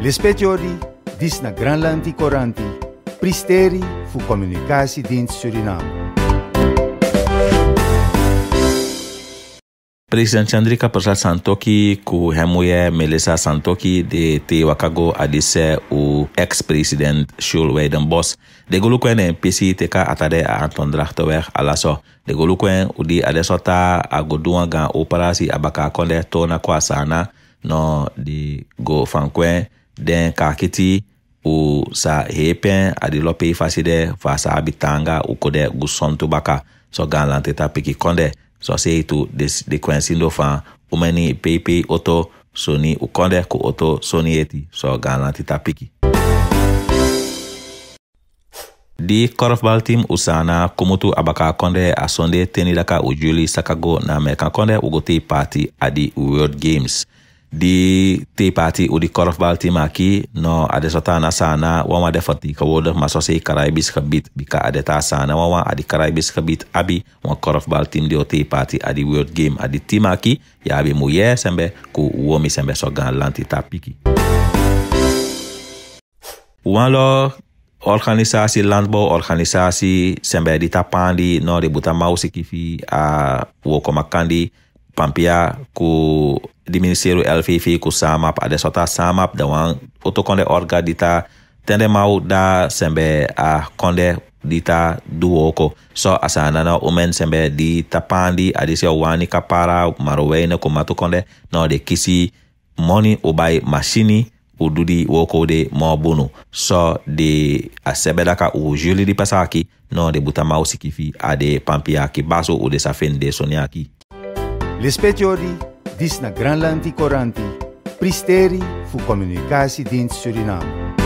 Lespetiori, dis na Granlandi Coranti, Pristeri fu Communicatiedienst Suriname. President Chandrika Prasad Santokhi ku hemuye Melissa Santokhi de te wakago adise u ex-president Jules Weidenbos. De golukwen PC teka atade a Anton Drachterweg alaso. De golukwen udi adesota agoduan gan operasi abaka konde tona kwa sana no di go fankwen den kakiti u sa hepen adilope faside fasa abitanga u kode gusontu baka so gan lanteta piki konde. So say to this the coincido fan umeni PP auto Sony ukonde ku auto Sony eti so galanti tapiki. Di korfbal team usana kumutu abaka konde asonde tenidaka ujuli sakago na American konde ugote party adi World Games. Di te party u di korfbal team aki no adesota na sana wama defati kawoda masose Caraïbes gebied bika adeta sana wama adi Caraïbes gebied abi wan korfbal team di o te party adi World Game adi team aki ya abi muye sembe ku womi sembe so gan lanti tapiki. Wan lo organisasi landbouworganisatie sembe di tapandi no de buta mausi kifi a wokomakandi pampia ku di ministerio LVV ku samap ada sota samap dawan otokonde orga dita tende mau da sembe a konde dita duoko so asana na umen sembe di tapandi adisia wani kapara marowene ku matukonde no de kisi money obai machini ududi woko de mobunu so de asebedaka u juli di pasaki no de buta mau sikifi ade pampia ki baso u de safen de soniaki. Lespetiori, dis na Granlandi Coranti, Pristeri fu Communicatiedienst Suriname.